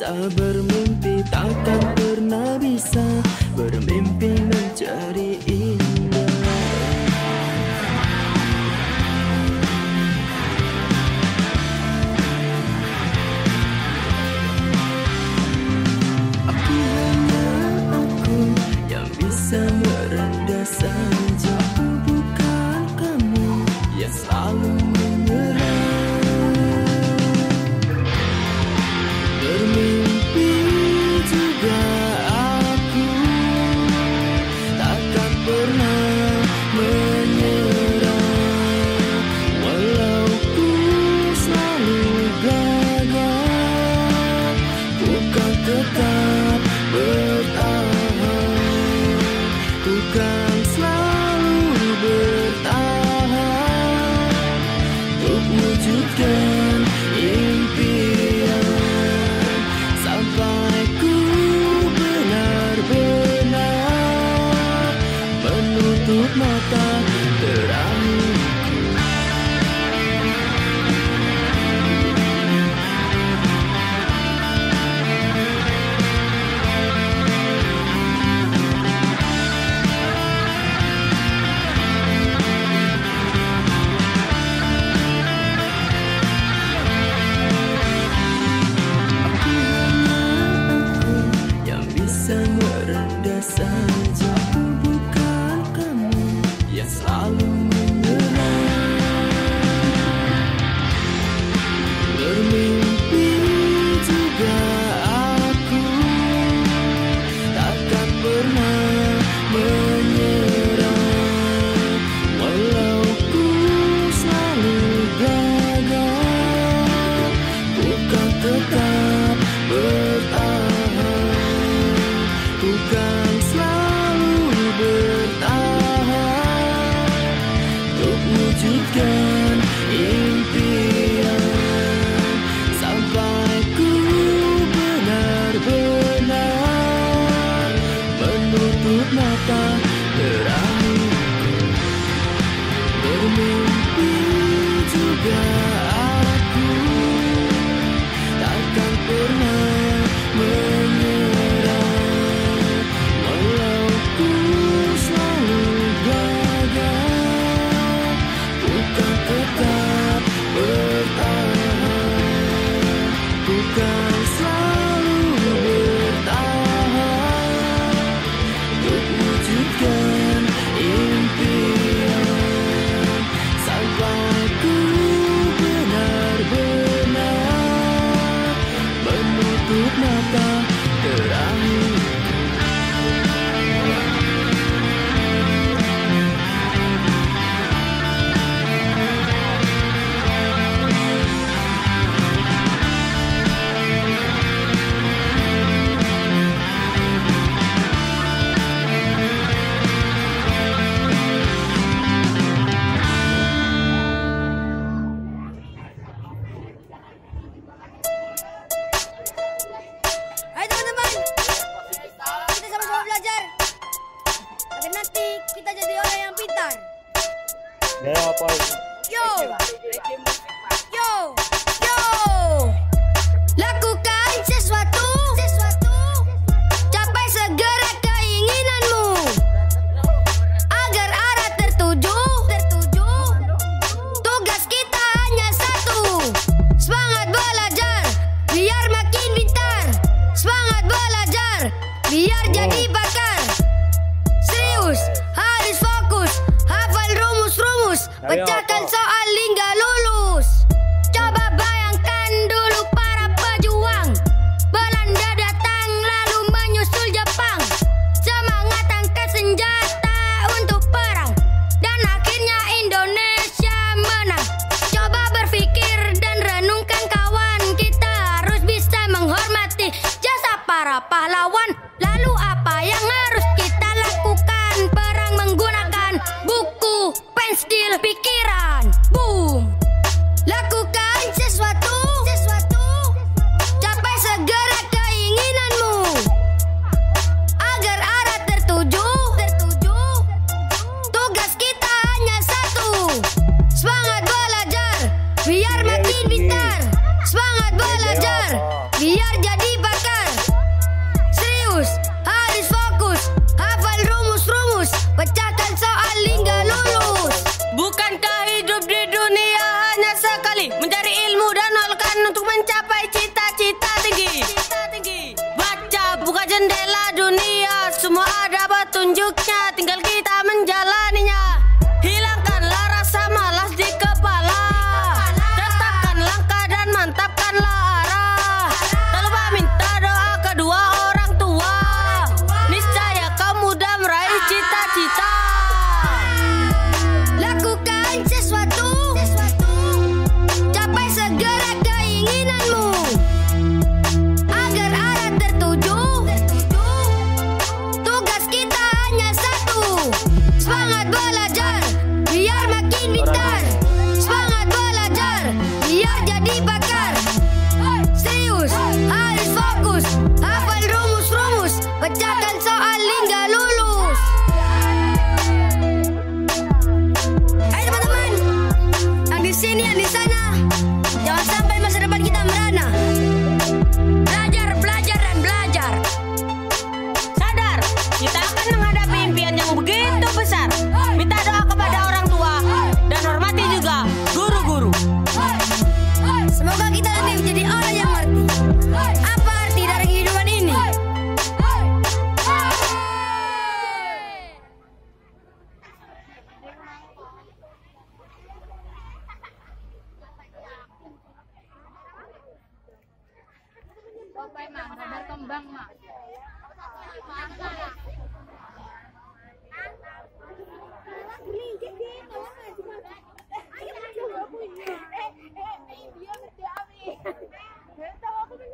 bisa bermimpi, takkan pernah bisa bermimpi menjadi indah. Aku hanya aku yang bisa merendah saja. Aku bukan kamu yang selalu menyerah. Bermimpi juga aku, takkan pernah menyerah. Walau ku selalu gagal, ku kan tetap bertahan. Ku kan selalu bertahan untuk wujudkan impian. Sampai ku benar-benar menutup mata terakhirku. Merendah saja. Aku bukan kamu yang selalu menyerah. Bermimpi juga aku, takkan pernah menyerah. Walau ku selalu gagal, ku kan tetap bertahan. Ku kan selalu bertahan untuk wujudkan impian. Sampai ku benar-benar menutup mata terakhirku. Bermimpi juga aku, takkan pernah menyerah. Tetap bertahan, ku kan selalu bertahan untuk wujudkan impian. Sampai ku benar-benar menutup mata terakhir. Kita jadi orang yang pintar. Yo, yo, yo. Lakukan sesuatu, capai segera keinginanmu, agar arah tertuju. Tugas kita hanya satu, semangat belajar biar makin pintar. Semangat belajar biar jadi pakar. Serius, harus fokus, hafal rumus-rumus, pecahkan soal hingga lulus. Coba bayangkan dulu para pejuang, Belanda datang lalu menyusul Jepang. Semangat angkat senjata untuk perang, dan akhirnya Indonesia menang. Coba berpikir dan renungkan kawan, kita harus bisa menghormati jasa para pahlawan. Lalu apa yang harus kita lakukan? Perang menggunakan buku, pensil, pikiran. Boom. Lakukan sesuatu, capai segera keinginanmu, agar arah tertuju. Tugas kita hanya satu, semangat belajar biar makin pintar. Semangat belajar biar jadi pakar. jendela dunia, semua ada petunjuknya, tinggal kita menjalaninya. Hilangkanlah rasa malas di kepala, tetapkan langkah dan mantapkanlah arah. Tak lupa minta doa kedua orang tua, niscaya kau mudah meraih cita-cita. Lakukan sesuatu, capai segera keinginanmu, agar arah tertuju. Tugas kita hanya satu, semangat belajar biar makin pintar. Semangat belajar biar jadi pakar. Serius, harus fokus, hafal rumus-rumus, pecahkan soal hingga lulus. Ayo teman-teman, yang di sini, yang di sana, jangan sampai masa depan kita merana. Belajar, belajar, dan belajar. Sadar, kita akan menghadapi impian yang begitu besar. Minta doa kepada orang tua dan hormati juga guru-guru. Semoga kita nanti menjadi orang yang mengerti apa arti dari kehidupan ini. Bapak emang berkembang mak. Dia ngerti abi. Tahu aku